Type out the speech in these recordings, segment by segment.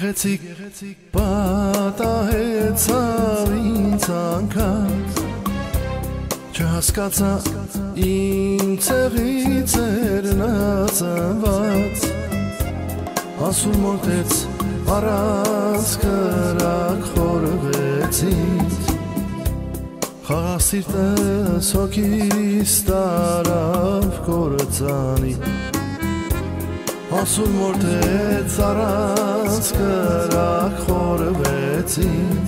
Գեղեցիկ պատահեցավ ինձ անգամ Չհասկացա իմ ցեղից էր նա ծնված Ասում մոտեց առանց կրակ խորվեց ինձ Խաղաղսիրտս հոգիս տարավ կործանի Ասում մորթեց առանց կրակ խորվեց ինձ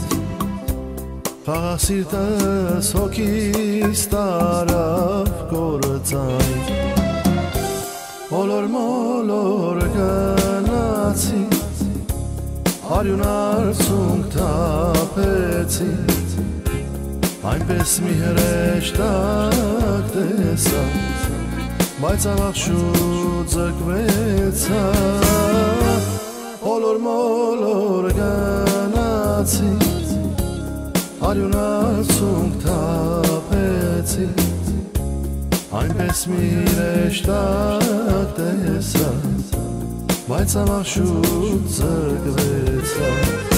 Խաղաղսիրտս հոգիս տարավ կործանի Olor molor գնացի Արյուն արցունք թափեցի Այնպես մի հրեշտակ տեսա Բայց ավաղշուտ զրկվեցա Olor molor գնացի Արյուն արցունք թափեցի Այնպես մի հրեշտակ տեսա Բայց ավաղշուտ զրկվեցա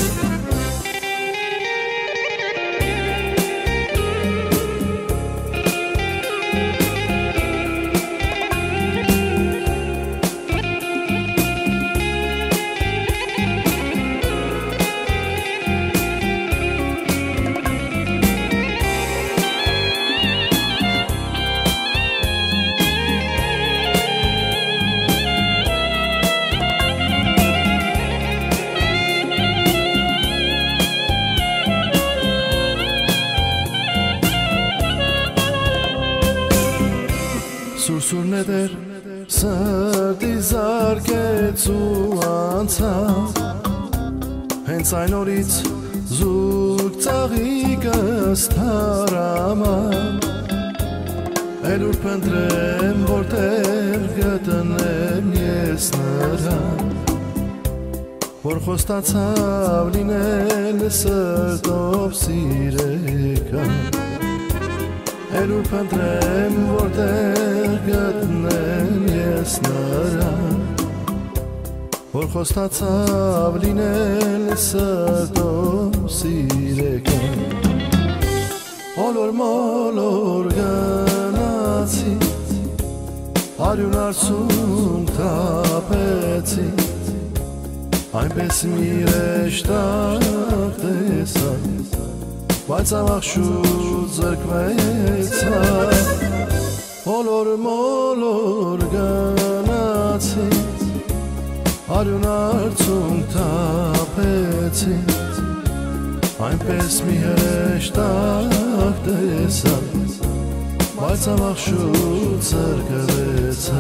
Սուրսուրն է դեր սրտի զարկեց ու անցավ Հենց այն օրից զուրկ ծաղիկս թարաման Էլ ուր փնտրեմ որտեղ գտնեմ ես նրան Որ խոստացավ լինել սրտով սիրեկան Էլ ուր փնտրեմ որտեղ գտնեմ ես նրան Որ խոստացավ լինել սրտով սիրեկան Olor molor գնացի Արյուն արցունք թափեցի Այնպես մի հրեշտակ տեսա Բայց ավաղշուտ զրկվեցա Olor molor գնացի Արյուն արցունք թափեցի Այնպես մի հրեշտակ տեսա Բայց ավաղշուտ զրկվեցա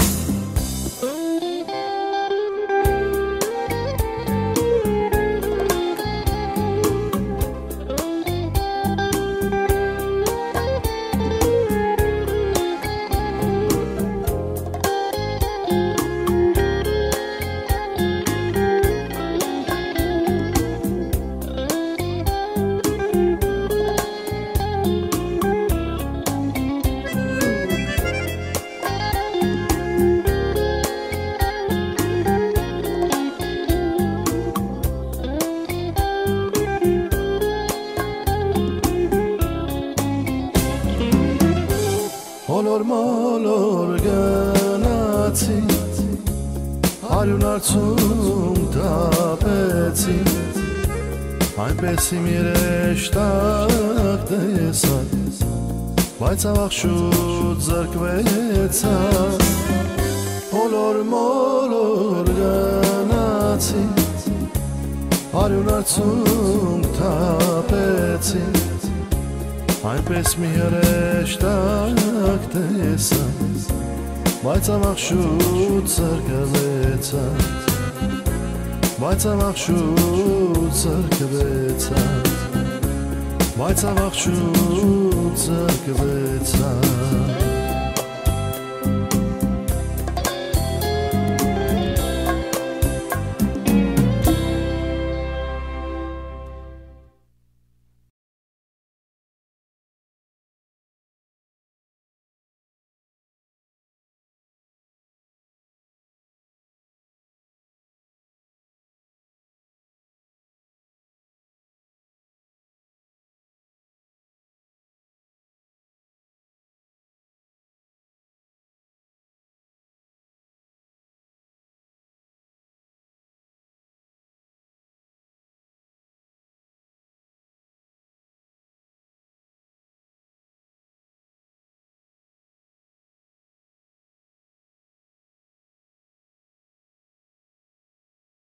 Olor molor գնացի Արյուն արցունք թափեցի Այնպես իմ հրեշտակ տեսա Բայց ավաղշուտ զրկվեցա Olor molor գնացի Արյուն արցունք թափեցի Այնպես մի հրեշտակ տեսա Բայց ավաղշուտ զրկվեցա Բայց ավաղշուտ զրկվեցա Բայց ավաղշուտ զրկվեցա